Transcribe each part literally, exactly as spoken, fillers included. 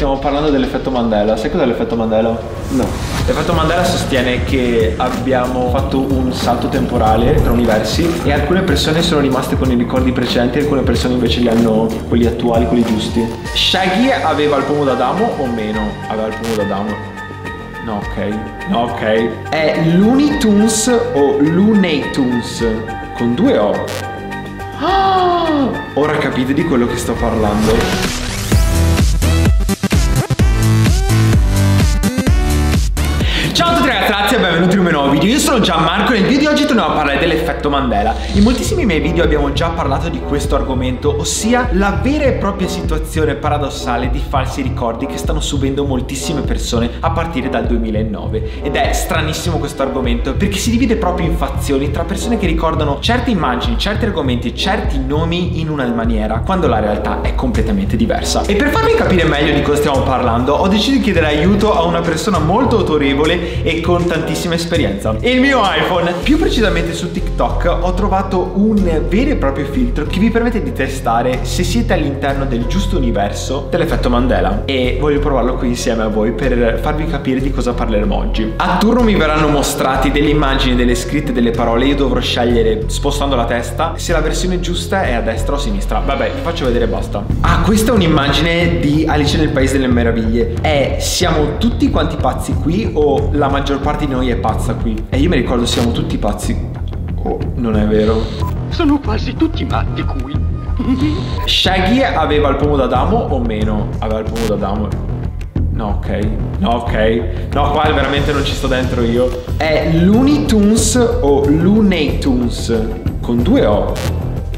Stiamo parlando dell'effetto Mandela. Sai cos'è l'effetto Mandela? No. L'effetto Mandela sostiene che abbiamo fatto un salto temporale tra universi e alcune persone sono rimaste con i ricordi precedenti e alcune persone invece li hanno, quelli attuali, quelli giusti. Shaggy aveva il pomo d'Adamo o meno? Aveva il pomo d'Adamo. No, ok. No, ok. È Looney Tunes o Looney Tunes? Con due O. Ah, ora capite di quello che sto parlando. Ciao a tutti ragazzi e benvenuti in un nuovo video. Io sono Gianmarco e nel video di oggi torniamo a parlare dell'effetto Mandela. In moltissimi miei video abbiamo già parlato di questo argomento, ossia la vera e propria situazione paradossale di falsi ricordi che stanno subendo moltissime persone a partire dal duemilanove. Ed è stranissimo questo argomento perché si divide proprio in fazioni tra persone che ricordano certe immagini, certi argomenti, certi nomi in una maniera, quando la realtà è completamente diversa. E per farvi capire meglio di cosa stiamo parlando, ho deciso di chiedere aiuto a una persona molto autorevole e con tantissima esperienza, il mio iPhone. Più precisamente su TikTok ho trovato un vero e proprio filtro che vi permette di testare se siete all'interno del giusto universo dell'effetto Mandela, e voglio provarlo qui insieme a voi per farvi capire di cosa parleremo oggi. A turno mi verranno mostrati delle immagini, delle scritte, delle parole. Io dovrò scegliere, spostando la testa, se la versione giusta è a destra o a sinistra. Vabbè, vi faccio vedere e basta. Ah, questa è un'immagine di Alice nel Paese delle Meraviglie. È siamo tutti quanti pazzi qui o la maggior parte di noi è pazza qui? E io mi ricordo siamo tutti pazzi. Oh, non è vero. Sono quasi tutti matti qui. Shaggy aveva il pomo d'Adamo o meno? Aveva il pomo d'Adamo. No, ok. No, ok. No, qua veramente non ci sto dentro io. È Looney Tunes o Looney Tunes? Con due O.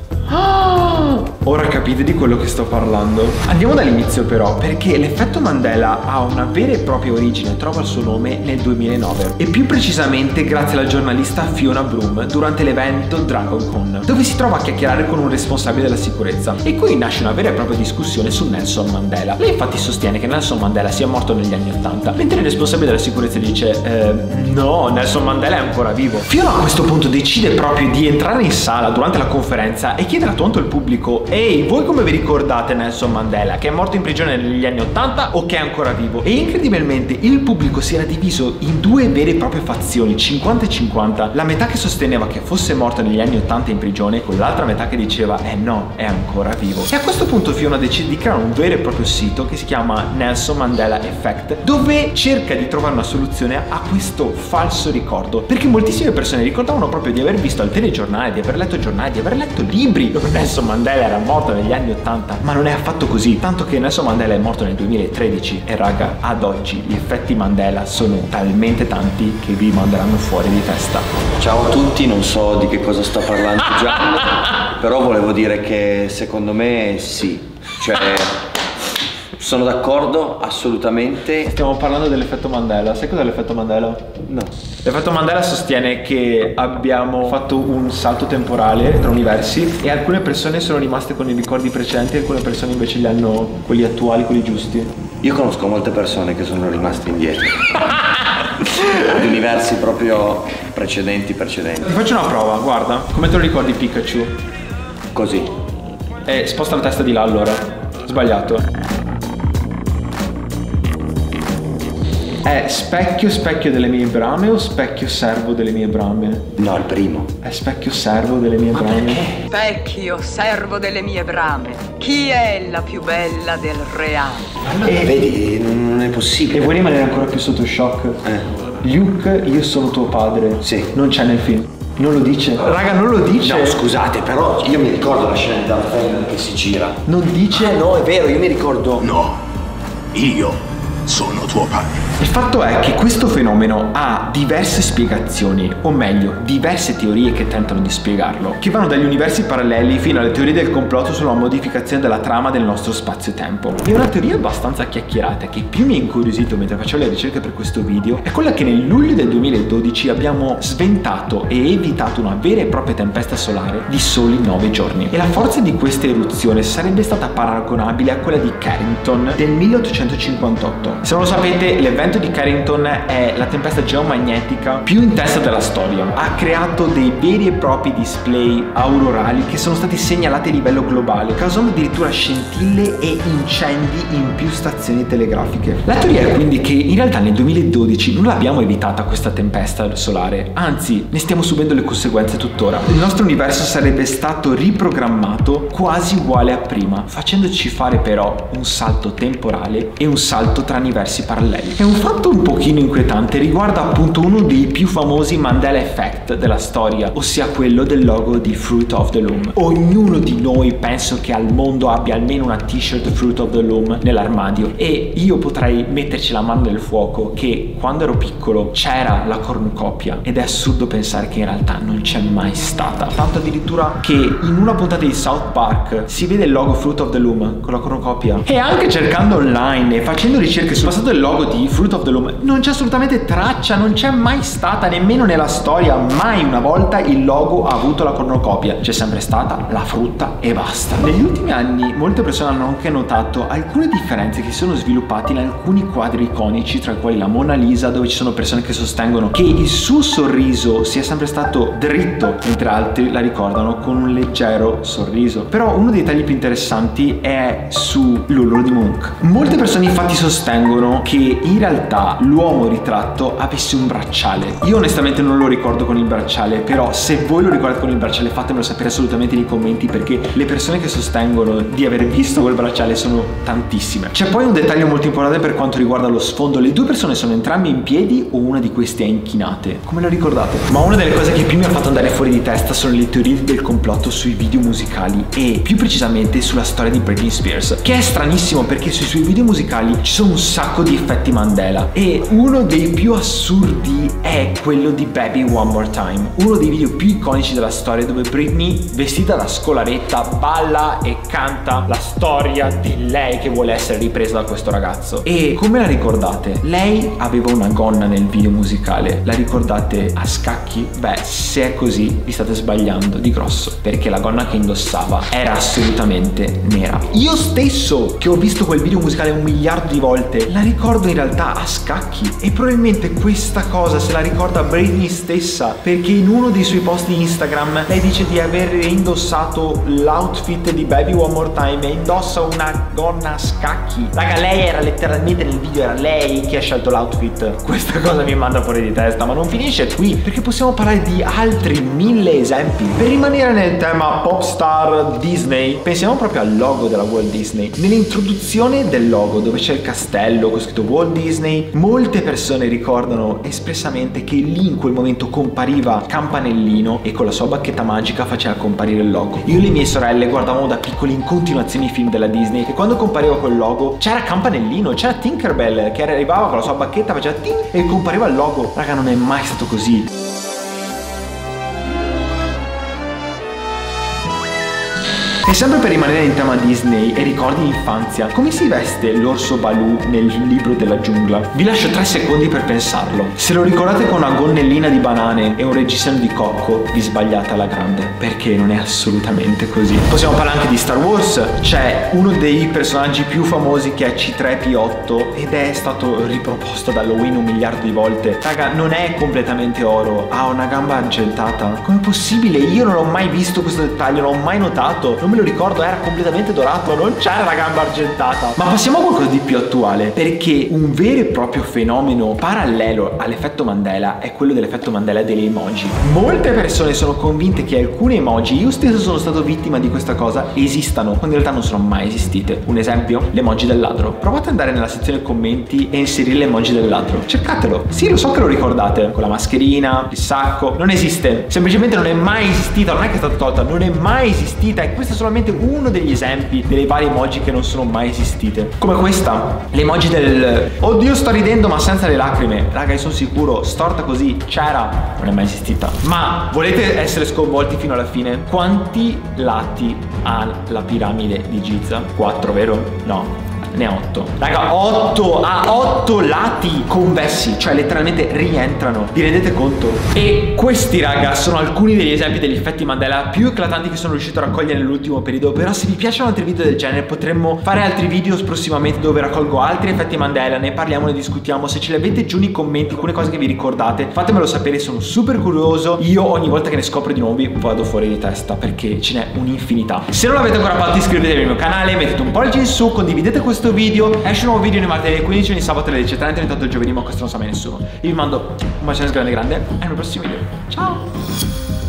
Ah, ora capite di quello che sto parlando. Andiamo dall'inizio però, perché l'effetto Mandela ha una vera e propria origine, trova il suo nome nel duemilanove, e più precisamente grazie alla giornalista Fiona Broome durante l'evento DragonCon, dove si trova a chiacchierare con un responsabile della sicurezza, e qui nasce una vera e propria discussione su Nelson Mandela. Lei infatti sostiene che Nelson Mandela sia morto negli anni ottanta, mentre il responsabile della sicurezza dice eh, no, Nelson Mandela è ancora vivo. Fiona a questo punto decide proprio di entrare in sala durante la conferenza e chiede a tutto il pubblico: ehi, voi come vi ricordate Nelson Mandela? Che è morto in prigione negli anni ottanta o che è ancora vivo? E incredibilmente il pubblico si era diviso in due vere e proprie fazioni, cinquanta e cinquanta. La metà che sosteneva che fosse morto negli anni ottanta in prigione, con l'altra metà che diceva eh no, è ancora vivo. E a questo punto Fiona decide di creare un vero e proprio sito che si chiama Nelson Mandela Effect, dove cerca di trovare una soluzione a questo falso ricordo, perché moltissime persone ricordavano proprio di aver visto al telegiornale, di aver letto giornali, di aver letto libri dove Nelson Mandela era morto negli anni ottanta, ma non è affatto così, tanto che Nelson Mandela è morto nel duemilatredici. E raga, ad oggi gli effetti Mandela sono talmente tanti che vi manderanno fuori di testa. Ciao a tutti, non so di che cosa sto parlando già, però volevo dire che secondo me sì, cioè sono d'accordo assolutamente. Stiamo parlando dell'effetto Mandela. Sai cos'è l'effetto Mandela? No. L'effetto Mandela sostiene che abbiamo fatto un salto temporale tra universi e alcune persone sono rimaste con i ricordi precedenti e alcune persone invece li hanno, quelli attuali, quelli giusti. Io conosco molte persone che sono rimaste indietro ad universi proprio precedenti precedenti. Ti faccio una prova, guarda. Come te lo ricordi Pikachu? Così. Eh, sposta la testa di là allora. Sbagliato. È specchio specchio delle mie brame o specchio servo delle mie brame? No, il primo. È specchio servo delle mie brame. Specchio servo delle mie brame, chi è la più bella del reame? E vedi, non è possibile. E vuoi rimanere ancora più sotto shock? Eh. Luke, io sono tuo padre. Sì. Non c'è nel film. Non lo dice. Raga, non lo dice. No, scusate, però io mi ricordo la scena di Darth Vader che si gira. Non dice. Ah, no, è vero, io mi ricordo. No, io sono tuo padre. Il fatto è che questo fenomeno ha diverse spiegazioni, o meglio, diverse teorie che tentano di spiegarlo, che vanno dagli universi paralleli fino alle teorie del complotto sulla modificazione della trama del nostro spazio-tempo. E una teoria abbastanza chiacchierata che più mi ha incuriosito mentre facevo le ricerche per questo video è quella che nel luglio del duemiladodici abbiamo sventato e evitato una vera e propria tempesta solare di soli nove giorni. E la forza di questa eruzione sarebbe stata paragonabile a quella di Carrington del milleottocentocinquantotto, logo. Se non lo sapete, l'evento di Carrington è la tempesta geomagnetica più intensa della storia. Ha creato dei veri e propri display aurorali che sono stati segnalati a livello globale, causando addirittura scintille e incendi in più stazioni telegrafiche. La teoria è quindi che in realtà nel duemiladodici non l'abbiamo evitata questa tempesta solare, anzi ne stiamo subendo le conseguenze tuttora. Il nostro universo sarebbe stato riprogrammato quasi uguale a prima, facendoci fare però un salto temporale e un salto tra universi paralleli. È un fatto un pochino inquietante, riguarda appunto uno dei più famosi Mandela Effect della storia, ossia quello del logo di Fruit of the Loom. Ognuno di noi penso che al mondo abbia almeno una t-shirt Fruit of the Loom nell'armadio, e io potrei metterci la mano nel fuoco che quando ero piccolo c'era la cornucopia, ed è assurdo pensare che in realtà non c'è mai stata, tanto addirittura che in una puntata di South Park si vede il logo Fruit of the Loom con la cornucopia, e anche cercando online e facendo ricerche sul passato del logo di Fruit of the Loom non c'è assolutamente traccia, non c'è mai stata, nemmeno nella storia, mai una volta il logo ha avuto la cornucopia, c'è sempre stata la frutta e basta. Negli ultimi anni molte persone hanno anche notato alcune differenze che si sono sviluppate in alcuni quadri iconici, tra i quali la Mona Lisa, dove ci sono persone che sostengono che il suo sorriso sia sempre stato dritto, mentre altri la ricordano con un leggero sorriso. Però uno dei tagli più interessanti è su Lulu di Munch. Molte persone infatti sostengono che in realtà l'uomo ritratto avesse un bracciale. Io onestamente non lo ricordo con il bracciale, però se voi lo ricordate con il bracciale fatemelo sapere assolutamente nei commenti, perché le persone che sostengono di aver visto quel bracciale sono tantissime. C'è poi un dettaglio molto importante per quanto riguarda lo sfondo: le due persone sono entrambe in piedi o una di queste è inchinate? Come la ricordate? Ma una delle cose che più mi ha fatto andare fuori di testa sono le teorie del complotto sui video musicali, e più precisamente sulla storia di Britney Spears, che è stranissimo perché sui suoi video musicali ci sono un sacco di effetti Mandela, e uno dei più assurdi è quello di Baby One More Time, uno dei video più iconici della storia, dove Britney, vestita da scolaretta, balla e canta la storia di lei che vuole essere ripresa da questo ragazzo. E come la ricordate? Lei aveva una gonna nel video musicale, la ricordate a scacchi? Beh, se è così vi state sbagliando di grosso, perché la gonna che indossava era assolutamente nera. Io stesso, che ho visto quel video musicale un miliardo di volte, la ricordo in realtà a scacchi, e probabilmente questa cosa se la ricorda Britney stessa, perché in uno dei suoi post di Instagram lei dice di aver indossato l'outfit di Baby One More Time e indossa una gonna a scacchi. Raga, lei era letteralmente nel video, era lei che ha scelto l'outfit. Questa cosa mi manda fuori di testa, ma non finisce qui, perché possiamo parlare di altri mille esempi. Per rimanere nel tema pop star Disney, pensiamo proprio al logo della Walt Disney. Nell'introduzione del logo, dove c'è il castello con scritto Walt Disney, molte persone ricordano espressamente che lì in quel momento compariva Campanellino e con la sua bacchetta magica faceva comparire il logo. Io e le mie sorelle guardavamo da piccoli in continuazione i film della Disney, e quando compariva quel logo c'era Campanellino, c'era Tinkerbell che arrivava con la sua bacchetta, faceva ting e compariva il logo. Raga, non è mai stato così. E sempre per rimanere in tema Disney e ricordi di infanzia, come si veste l'orso Baloo nel libro della giungla? Vi lascio tre secondi per pensarlo. Se lo ricordate con una gonnellina di banane e un reggiseno di cocco, vi sbagliate alla grande, perché non è assolutamente così. Possiamo parlare anche di Star Wars. C'è uno dei personaggi più famosi che è C tre P otto, ed è stato riproposto da Halloween un miliardo di volte. Raga, non è completamente oro, ha una gamba argentata. Com'è possibile? Io non ho mai visto questo dettaglio, non l'ho mai notato, non me lo ricordo, era completamente dorato, non c'era la gamba argentata. Ma passiamo a qualcosa di più attuale, perché un vero e proprio fenomeno parallelo all'effetto Mandela è quello dell'effetto Mandela delle emoji. Molte persone sono convinte che alcune emoji, io stesso sono stato vittima di questa cosa, esistano quando in realtà non sono mai esistite. Un esempio? L'emoji del ladro. Provate ad andare nella sezione commenti e inserire l'emoji del ladro, cercatelo. Sì, lo so che lo ricordate, con la mascherina, il sacco. Non esiste, semplicemente non è mai esistita, non è che è stata tolta, non è mai esistita, e questo è solamente uno degli esempi delle varie emoji che non sono mai esistite. Come questa, l'emoji del oddio sto ridendo ma senza le lacrime. Raga, io sono sicuro, storta così, c'era, non è mai esistita. Ma volete essere sconvolti fino alla fine? Quanti lati ha la piramide di Giza? Quattro, vero? No, ne ha otto. Raga, otto, ha otto lati convessi, cioè letteralmente rientrano. Vi rendete conto? E questi, raga, sono alcuni degli esempi degli effetti Mandela più eclatanti che sono riuscito a raccogliere nell'ultimo periodo. Però se vi piacciono altri video del genere potremmo fare altri video prossimamente dove raccolgo altri effetti Mandela, ne parliamo, ne discutiamo. Se ce li avete giù nei commenti, alcune cose che vi ricordate, fatemelo sapere, sono super curioso. Io ogni volta che ne scopro di nuovi vado fuori di testa perché ce n'è un'infinità. Se non l'avete ancora fatto, iscrivetevi al mio canale, mettete un pollice in su, condividete questo video. Esce un nuovo video nei martedì alle quindici, ogni sabato alle dieci e trenta, intanto il giovedì, ma questo non sa mai nessuno. Io vi mando un bacione grande grande e ai prossimi video. Ciao!